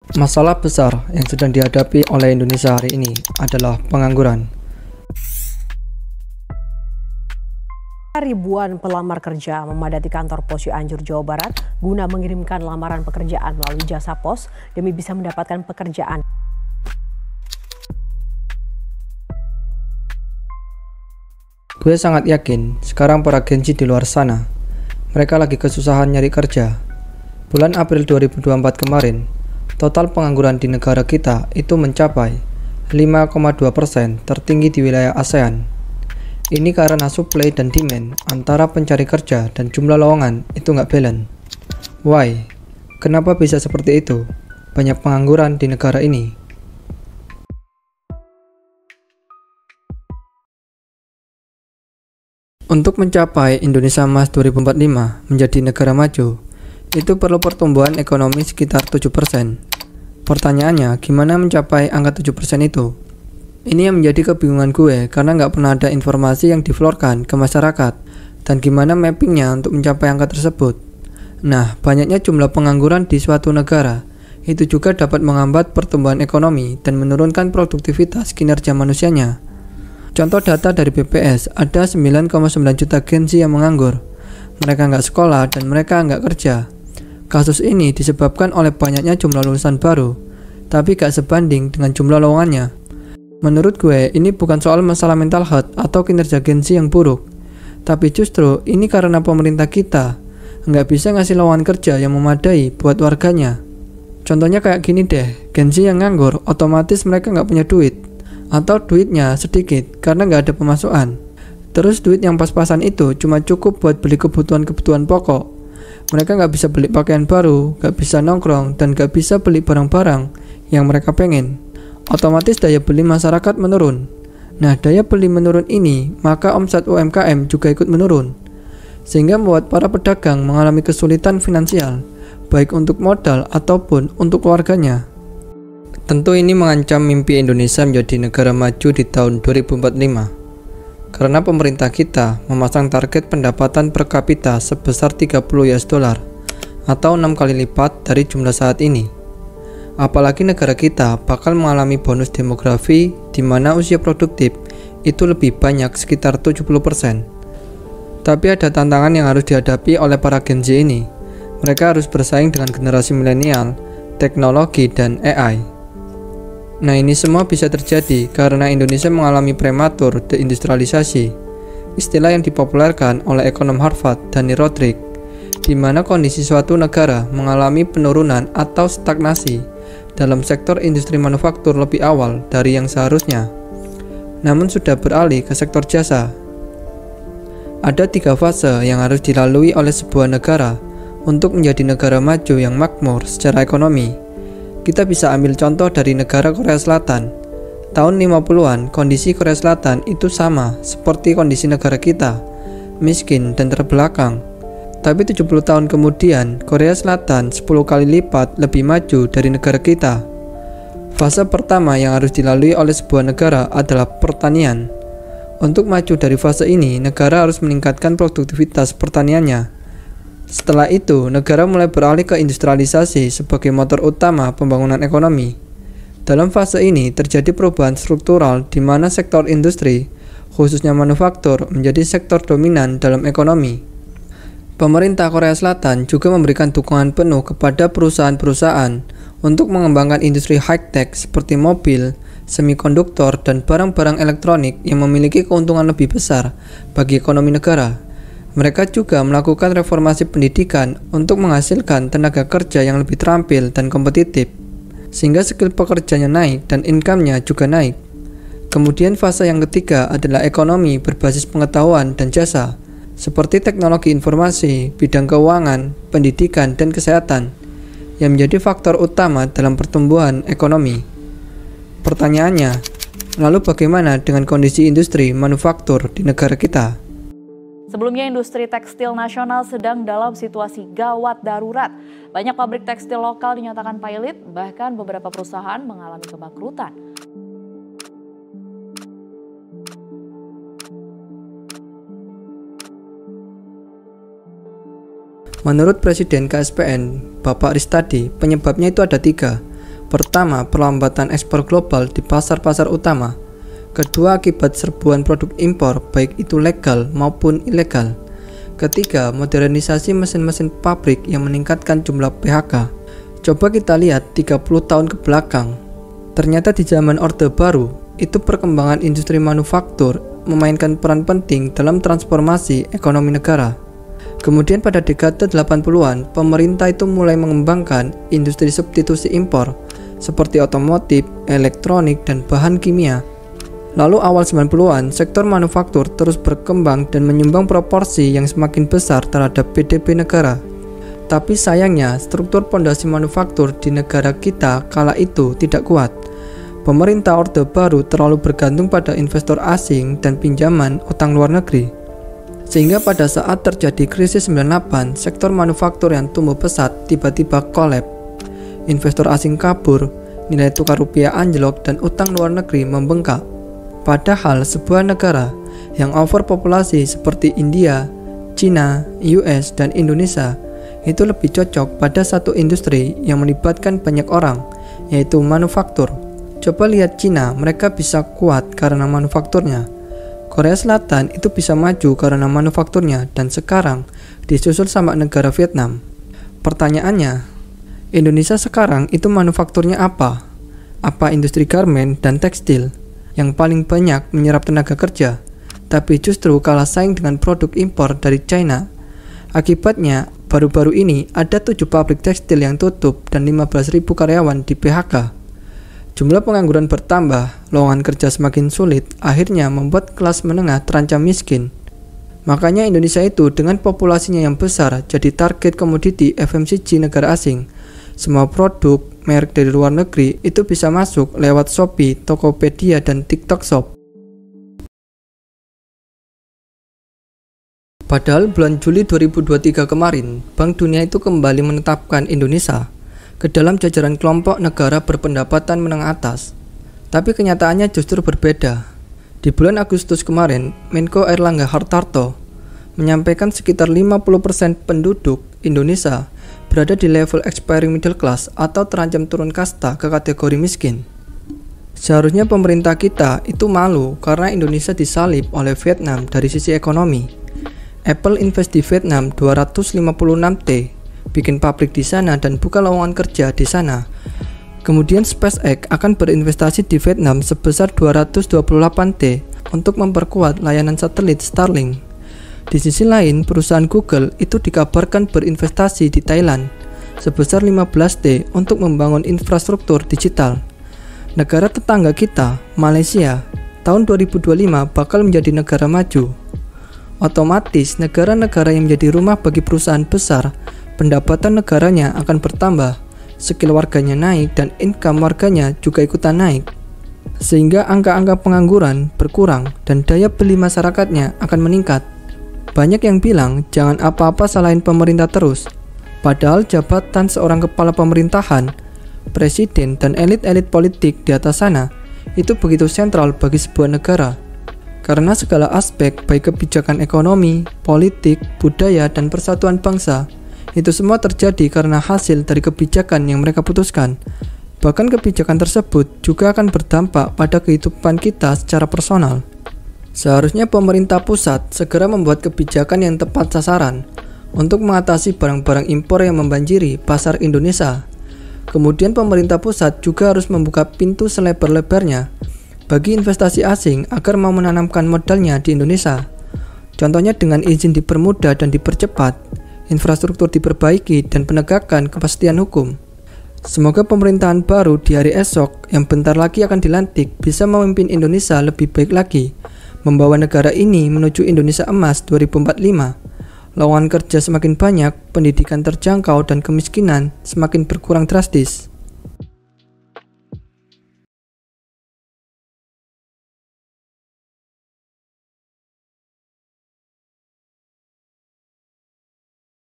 Masalah besar yang sedang dihadapi oleh Indonesia hari ini adalah pengangguran. Ribuan pelamar kerja memadati kantor pos Cianjur, Jawa Barat guna mengirimkan lamaran pekerjaan melalui jasa pos demi bisa mendapatkan pekerjaan. Gue sangat yakin sekarang para agensi di luar sana, mereka lagi kesusahan nyari kerja. Bulan April 2024 kemarin, total pengangguran di negara kita itu mencapai 5,2%, tertinggi di wilayah ASEAN. Ini karena supply dan demand antara pencari kerja dan jumlah lowongan itu nggak balance. Why? Kenapa bisa seperti itu? Banyak pengangguran di negara ini. Untuk mencapai Indonesia Emas 2045 menjadi negara maju, itu perlu pertumbuhan ekonomi sekitar 7%. Pertanyaannya, gimana mencapai angka 7% itu? Ini yang menjadi kebingungan gue karena nggak pernah ada informasi yang diflorkan ke masyarakat dan gimana mappingnya untuk mencapai angka tersebut. Nah, banyaknya jumlah pengangguran di suatu negara itu juga dapat menghambat pertumbuhan ekonomi dan menurunkan produktivitas kinerja manusianya. Contoh data dari BPS, ada 9,9 juta Gen Z yang menganggur. Mereka nggak sekolah dan mereka nggak kerja. Kasus ini disebabkan oleh banyaknya jumlah lulusan baru, tapi gak sebanding dengan jumlah lowongannya. Menurut gue, ini bukan soal masalah mental health atau kinerja Gen Z yang buruk, tapi justru ini karena pemerintah kita nggak bisa ngasih lowongan kerja yang memadai buat warganya. Contohnya kayak gini deh, Gen Z yang nganggur, otomatis mereka nggak punya duit, atau duitnya sedikit karena nggak ada pemasukan. Terus duit yang pas-pasan itu cuma cukup buat beli kebutuhan-kebutuhan pokok. Mereka nggak bisa beli pakaian baru, nggak bisa nongkrong, dan nggak bisa beli barang-barang yang mereka pengen. Otomatis daya beli masyarakat menurun. Nah, daya beli menurun ini, maka omset UMKM juga ikut menurun. Sehingga membuat para pedagang mengalami kesulitan finansial, baik untuk modal ataupun untuk keluarganya. Tentu ini mengancam mimpi Indonesia menjadi negara maju di tahun 2045. Karena pemerintah kita memasang target pendapatan per kapita sebesar $30 atau 6 kali lipat dari jumlah saat ini. Apalagi negara kita bakal mengalami bonus demografi di mana usia produktif itu lebih banyak sekitar 70%. Tapi ada tantangan yang harus dihadapi oleh para Gen Z ini. Mereka harus bersaing dengan generasi milenial, teknologi, dan AI. Nah, ini semua bisa terjadi karena Indonesia mengalami prematur deindustrialisasi, istilah yang dipopulerkan oleh ekonom Harvard Dani Rodrik, di mana kondisi suatu negara mengalami penurunan atau stagnasi dalam sektor industri manufaktur lebih awal dari yang seharusnya, namun sudah beralih ke sektor jasa. Ada 3 fase yang harus dilalui oleh sebuah negara untuk menjadi negara maju yang makmur secara ekonomi. Kita bisa ambil contoh dari negara Korea Selatan. Tahun 50-an, kondisi Korea Selatan itu sama seperti kondisi negara kita, miskin dan terbelakang. Tapi 70 tahun kemudian, Korea Selatan 10 kali lipat lebih maju dari negara kita. Fase pertama yang harus dilalui oleh sebuah negara adalah pertanian. Untuk maju dari fase ini, negara harus meningkatkan produktivitas pertaniannya. Setelah itu, negara mulai beralih ke industrialisasi sebagai motor utama pembangunan ekonomi. Dalam fase ini, terjadi perubahan struktural di mana sektor industri, khususnya manufaktur, menjadi sektor dominan dalam ekonomi. Pemerintah Korea Selatan juga memberikan dukungan penuh kepada perusahaan-perusahaan untuk mengembangkan industri high-tech seperti mobil, semikonduktor, dan barang-barang elektronik yang memiliki keuntungan lebih besar bagi ekonomi negara. Mereka juga melakukan reformasi pendidikan untuk menghasilkan tenaga kerja yang lebih terampil dan kompetitif, sehingga skill pekerjanya naik dan income-nya juga naik. Kemudian fase yang ketiga adalah ekonomi berbasis pengetahuan dan jasa, seperti teknologi informasi, bidang keuangan, pendidikan, dan kesehatan, yang menjadi faktor utama dalam pertumbuhan ekonomi. Pertanyaannya, lalu bagaimana dengan kondisi industri manufaktur di negara kita? Sebelumnya, industri tekstil nasional sedang dalam situasi gawat darurat. Banyak pabrik tekstil lokal dinyatakan pilot, bahkan beberapa perusahaan mengalami kebangkrutan. Menurut Presiden KSPN, Bapak Ristadi, penyebabnya itu ada 3. Pertama, perlambatan ekspor global di pasar-pasar utama. Kedua, akibat serbuan produk impor, baik itu legal maupun ilegal. Ketiga, modernisasi mesin-mesin pabrik yang meningkatkan jumlah PHK. Coba kita lihat 30 tahun ke belakang. Ternyata di zaman Orde Baru, itu perkembangan industri manufaktur memainkan peran penting dalam transformasi ekonomi negara. Kemudian pada dekade 80-an, pemerintah itu mulai mengembangkan industri substitusi impor seperti otomotif, elektronik, dan bahan kimia. Lalu awal 90-an, sektor manufaktur terus berkembang dan menyumbang proporsi yang semakin besar terhadap PDB negara. Tapi sayangnya, struktur pondasi manufaktur di negara kita kala itu tidak kuat. Pemerintah Orde Baru terlalu bergantung pada investor asing dan pinjaman utang luar negeri. Sehingga pada saat terjadi krisis 98, sektor manufaktur yang tumbuh pesat tiba-tiba kolap. Investor asing kabur, nilai tukar rupiah anjlok, dan utang luar negeri membengkak. Padahal sebuah negara yang overpopulasi seperti India, China, US, dan Indonesia itu lebih cocok pada satu industri yang melibatkan banyak orang, yaitu manufaktur. Coba lihat China, mereka bisa kuat karena manufakturnya. Korea Selatan itu bisa maju karena manufakturnya, dan sekarang disusul sama negara Vietnam. Pertanyaannya, Indonesia sekarang itu manufakturnya apa? Apa industri garmen dan tekstil yang paling banyak menyerap tenaga kerja, tapi justru kalah saing dengan produk impor dari China? Akibatnya, baru-baru ini ada 7 pabrik tekstil yang tutup dan 15.000 karyawan di PHK. Jumlah pengangguran bertambah, lowongan kerja semakin sulit, akhirnya membuat kelas menengah terancam miskin. Makanya Indonesia itu dengan populasinya yang besar jadi target komoditi FMCG negara asing. Semua produk, merek dari luar negeri itu bisa masuk lewat Shopee, Tokopedia, dan TikTok Shop. Padahal bulan Juli 2023 kemarin, Bank Dunia itu kembali menetapkan Indonesia ke dalam jajaran kelompok negara berpendapatan menengah atas. Tapi kenyataannya justru berbeda. Di bulan Agustus kemarin, Menko Airlangga Hartarto menyampaikan sekitar 50% penduduk Indonesia berada di level expiring middle class atau terancam turun kasta ke kategori miskin. Seharusnya pemerintah kita itu malu karena Indonesia disalib oleh Vietnam dari sisi ekonomi. Apple invest di Vietnam 256 T, bikin pabrik di sana dan buka lowongan kerja di sana. Kemudian SpaceX akan berinvestasi di Vietnam sebesar 228 T untuk memperkuat layanan satelit Starlink. Di sisi lain, perusahaan Google itu dikabarkan berinvestasi di Thailand sebesar 15 T untuk membangun infrastruktur digital. Negara tetangga kita, Malaysia, tahun 2025 bakal menjadi negara maju. Otomatis, negara-negara yang menjadi rumah bagi perusahaan besar, pendapatan negaranya akan bertambah, skill warganya naik, dan income warganya juga ikutan naik. Sehingga angka-angka pengangguran berkurang dan daya beli masyarakatnya akan meningkat. Banyak yang bilang jangan apa-apa salahin pemerintah terus. Padahal jabatan seorang kepala pemerintahan, presiden, dan elit-elit politik di atas sana itu begitu sentral bagi sebuah negara. Karena segala aspek baik kebijakan ekonomi, politik, budaya, dan persatuan bangsa itu semua terjadi karena hasil dari kebijakan yang mereka putuskan. Bahkan kebijakan tersebut juga akan berdampak pada kehidupan kita secara personal. Seharusnya pemerintah pusat segera membuat kebijakan yang tepat sasaran untuk mengatasi barang-barang impor yang membanjiri pasar Indonesia. Kemudian pemerintah pusat juga harus membuka pintu selebar-lebarnya bagi investasi asing agar mau menanamkan modalnya di Indonesia. Contohnya dengan izin dipermudah dan dipercepat, infrastruktur diperbaiki, dan penegakan kepastian hukum. Semoga pemerintahan baru di hari esok yang bentar lagi akan dilantik bisa memimpin Indonesia lebih baik lagi, membawa negara ini menuju Indonesia Emas 2045. Lowongan kerja semakin banyak, pendidikan terjangkau, dan kemiskinan semakin berkurang drastis.